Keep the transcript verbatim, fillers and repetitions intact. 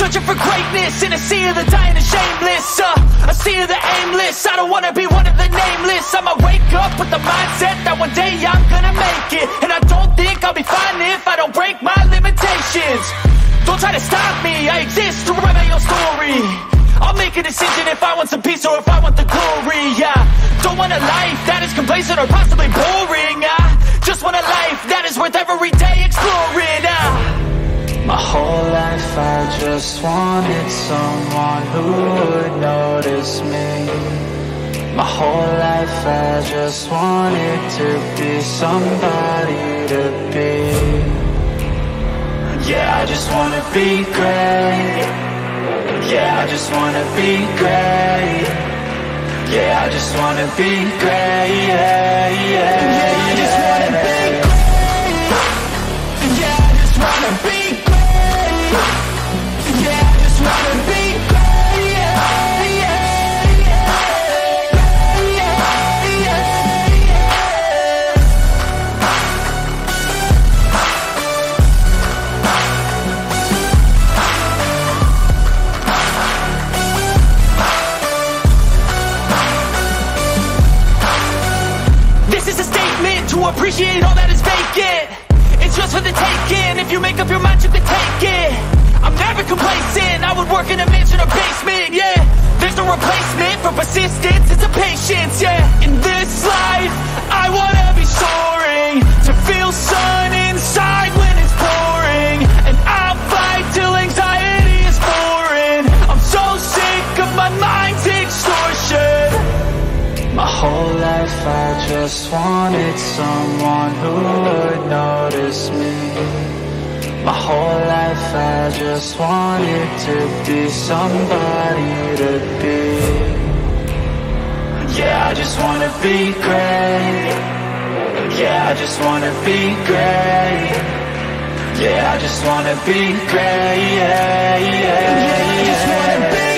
searching for greatness in a sea of the dying and shameless, uh, a sea of the aimless. I don't wanna be one of the nameless. I'ma wake up with the mindset that one day I'm gonna make it, and I don't think I'll be fine if I don't break my limitations. Don't try to stop me, I exist to write my own story. I'll make a decision if I want some peace or if I want the glory. Yeah, don't want a life that is complacent or possibly boring. I just want a life that is worth every day exploring. uh. My whole life I just wanted someone who would notice me. My whole life I just wanted to be somebody to be. Yeah, I just wanna be great. Yeah, I just wanna be great. Yeah, I just wanna be great. Yeah, yeah, yeah, I just wanna be great. Yeah, I just wanna be great. Yeah, I just wanna be great. Yeah, yeah, yeah, yeah, yeah, yeah. This is a statement to appreciate all that is vacant. It's just for the taking. If you make up your mind, you can take it. I'm never complacent. I would work in a mansion or basement. Yeah, there's no replacement for persistence. It's a patience. Yeah, in this life, I wanna be soaring, to feel sun inside when it's pouring, and I'll fight till anxiety is foreign. I'm so sick of my mind's extortion. My whole life I just wanted someone who would notice me. My whole life I just wanted to be somebody to be. Yeah, I just wanna be great. Yeah, I just wanna be great. Yeah, I just wanna be great. Yeah, yeah, yeah, I just wanna be